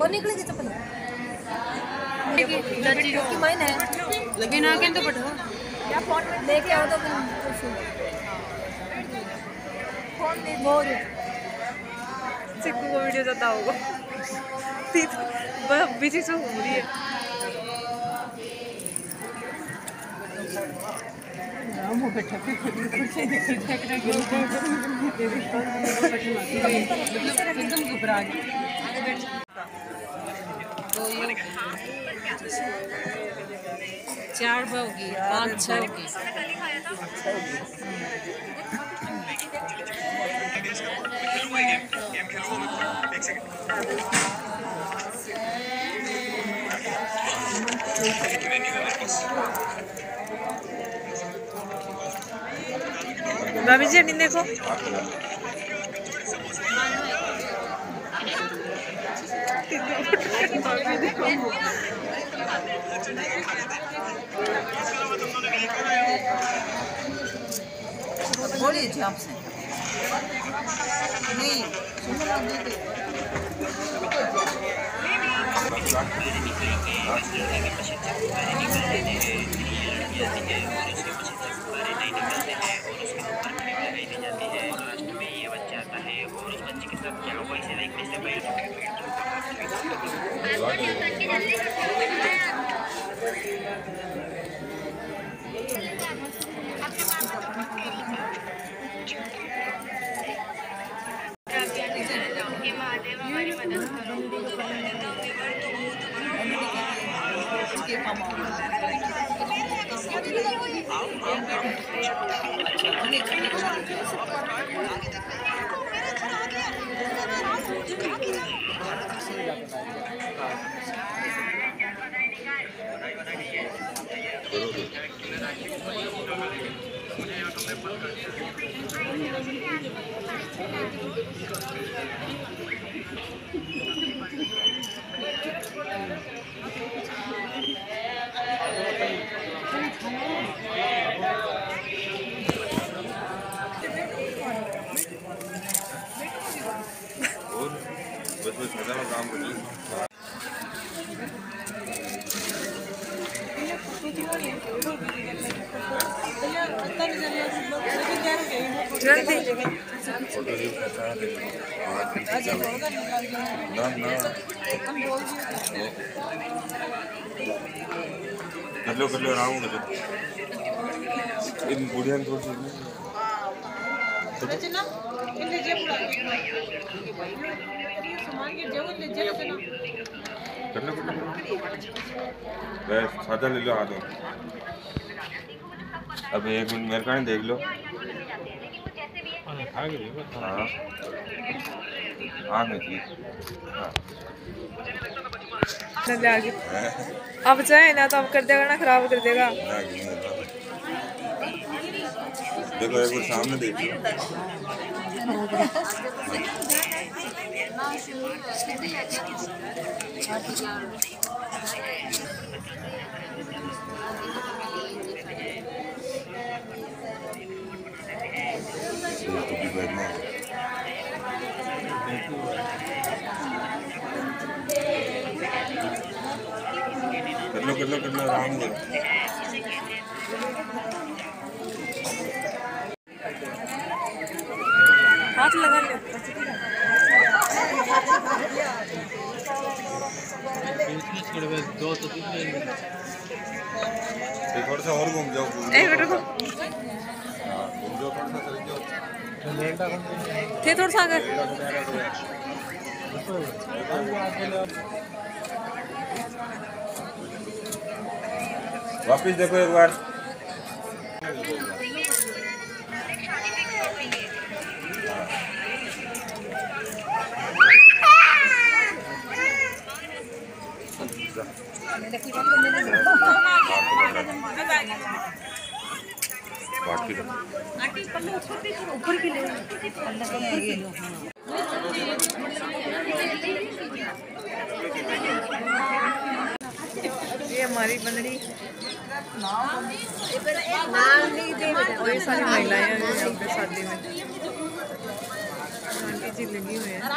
निकलेगी चप्पल की मायने है लेकिन आगे तो बैठो या फोन में लेके आओ तो फोन दे बोल चिक्कू को वीडियो जाता होगा बिजी से घूम रही है एकदम घबरा गई 4 होगी 5 6 होगी भाभी जी देखो बोलिए जी आपसे नहीं काम कर लो आराम कर लो इन बुढ़िया थोड़ी रचना इन ले जे पूरा सामान के जो ले जे रचना कर लो बस सादा ले लो हाथ में अब 1 मिनट मेरे का देख लो हाँ हाँ नहीं अब चाहे ना तो अब कर देगा ना खराब कर देगा देखो एक बार सामने देखिए कर लो आराम करो हाथ लगा ले थोड़ा सा और घूम जाओ एक मिनट रुको घूम जाओ थोड़ा सा चले जाओ थे थोड़ा सा आगे वापिस देखो एक बार ऊपर की ले ये हमारी बंदड़ी और ये सारी महिलाएं हैं यहाँ पे शादी में चीज लगी हुई है।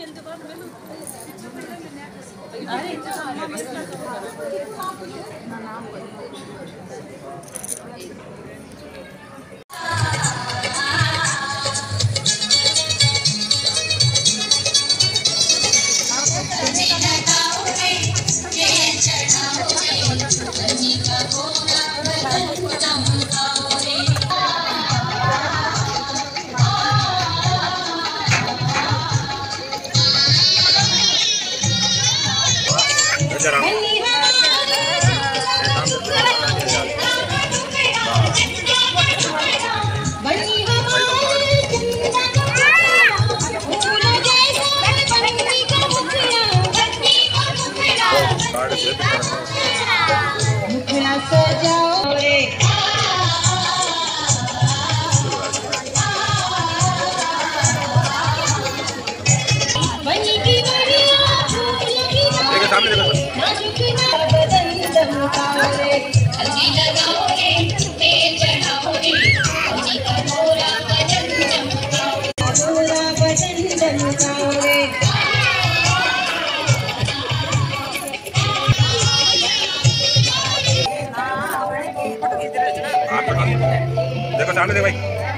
देखो सामने दे भाई।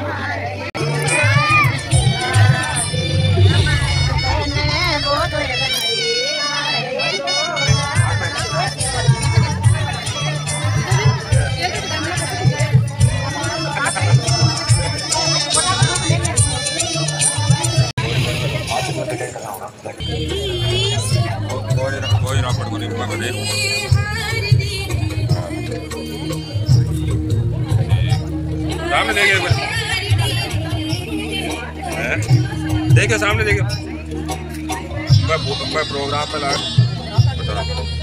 कोई रापड़ को नहीं पकड़े। सामने देखिए, देखिए सामने देखिए। मैं प्रोग्राम पे लगा बता रहा हूँ।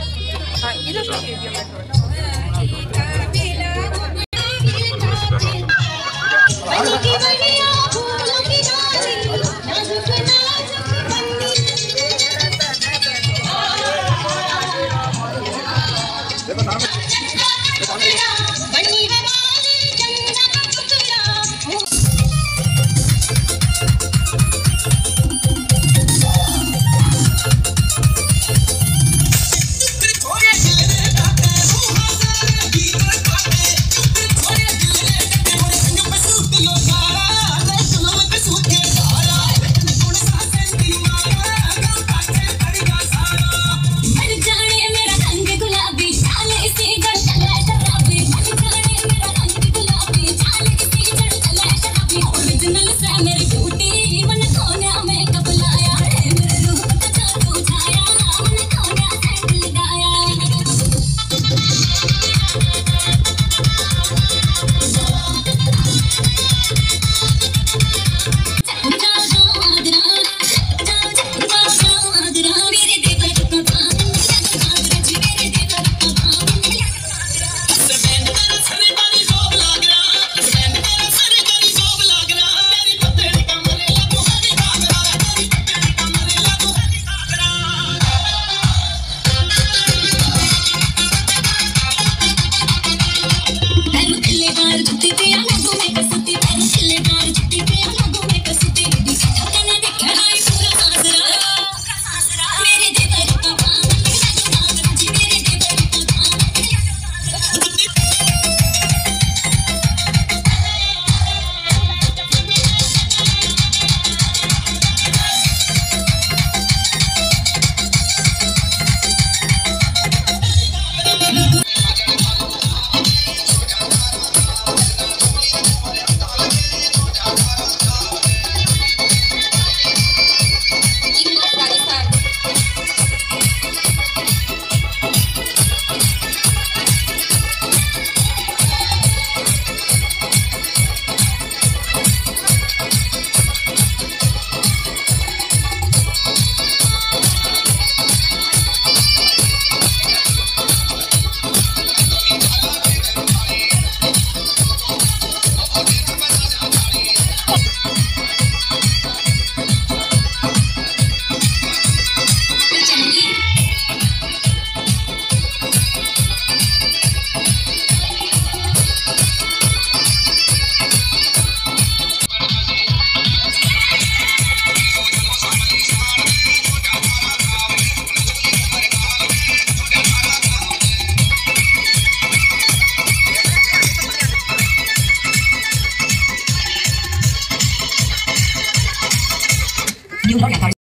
New Gloria card.